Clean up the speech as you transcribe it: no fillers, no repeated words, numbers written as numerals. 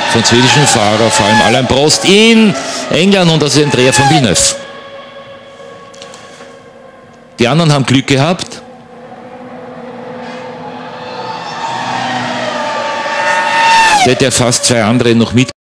französischen Fahrer, vor allem Alain Prost in England, und das ist ein Dreher von Villeneuve. Die anderen haben Glück gehabt. Der hätte ja fast zwei andere noch mit